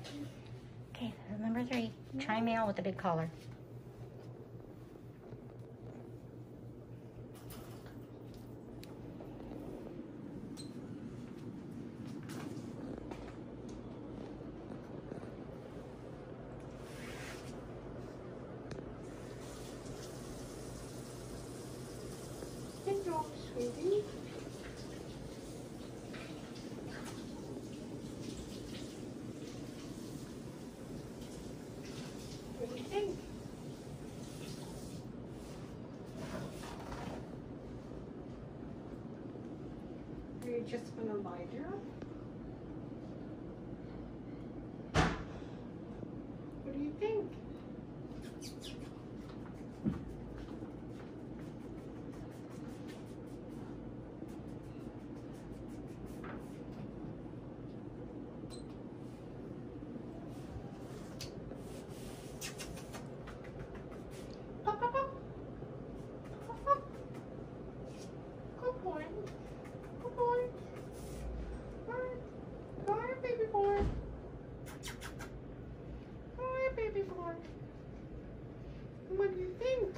Okay, number 3. Try male with a big collar. Hello, sweetie. What do you think? Are you just gonna lie down? What do you think? Good boy. Good boy. Come on, baby boy. Come on, baby boy. What do you think?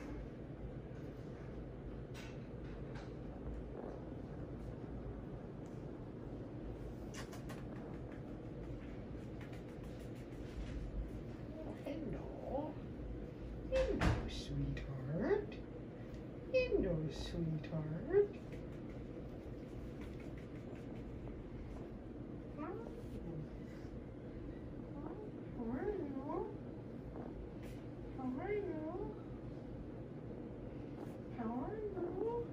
Hello. Hello, sweetheart. Hello, sweetheart. How are you? How are you? How are you?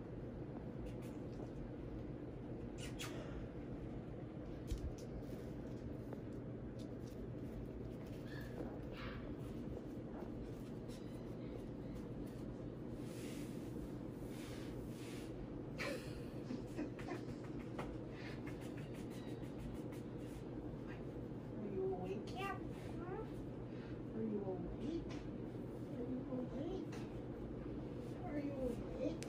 Are you awake yet? Huh? Are you awake? Are you awake? Are you awake?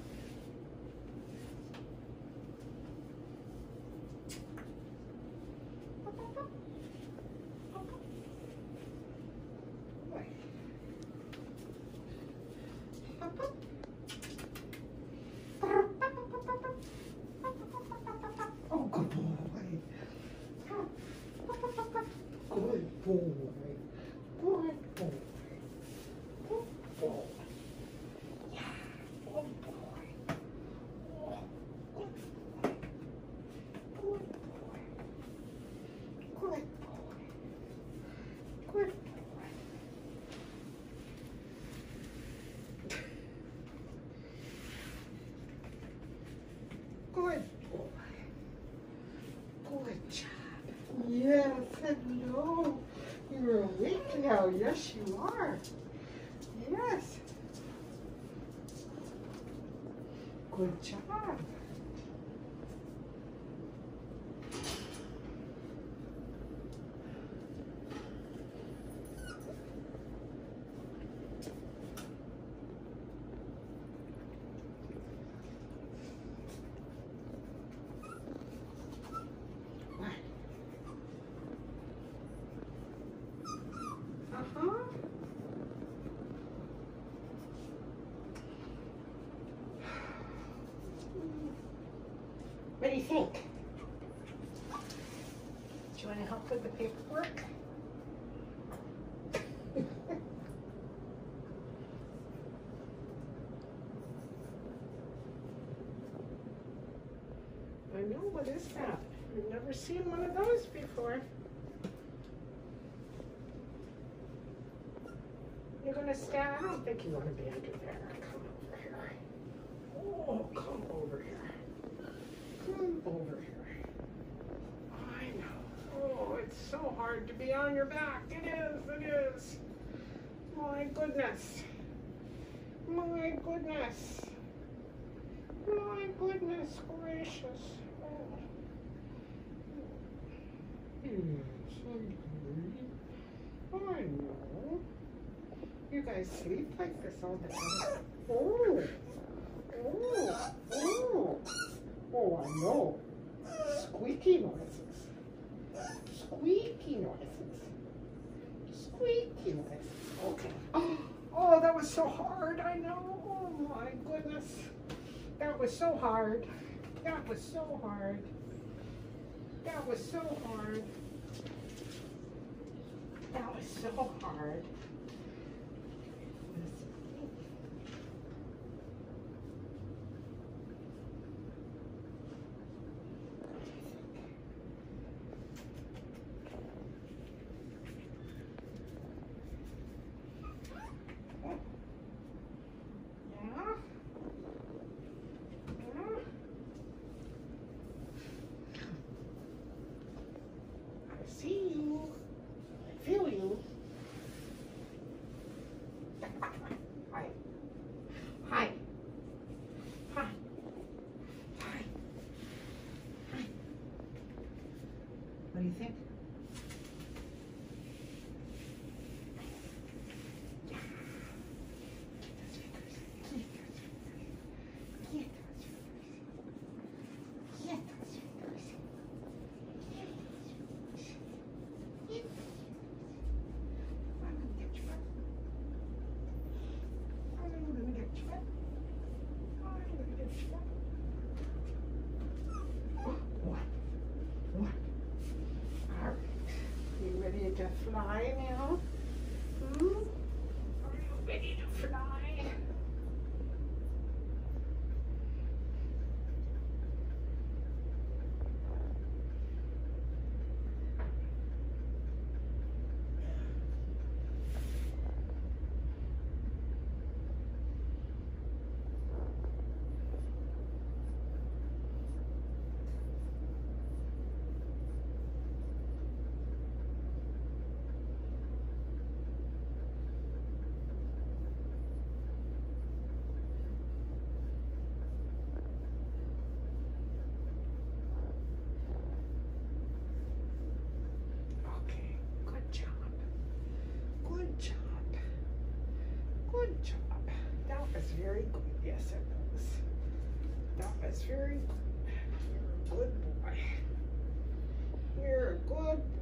Oh, good boy. Good boy. Good boy. Good boy. Yeah, good boy. Oh, good boy. Good boy. Good boy. Good boy. Good boy. Good job. Yes, hello. You're awake now. Yes, you are. Yes. Good job. Uh-huh. What do you think? Do you want to help with the paperwork? I know, what is that? I've never seen one of those before. You're gonna stand? I don't think you want to be under there. Come over here. Oh, come over here. Come over here. I know. Oh, it's so hard to be on your back. It is, it is. My goodness. My goodness. My goodness gracious. Oh. Yes, I agree. I know. You guys sleep like this all the time. Oh. Oh. Oh. Oh, I know. Squeaky noises. Squeaky noises. was so hard, I know. Oh my goodness. That was so hard. That was so hard. That was so hard. That was so hard. See you. I feel you. Hi. Hi. Hi. Hi. Hi. What do you think? To fly now? Hmm? Are you ready to fly? Good job. That was very good. Yes, it was. That was very good. You're a good boy. You're a good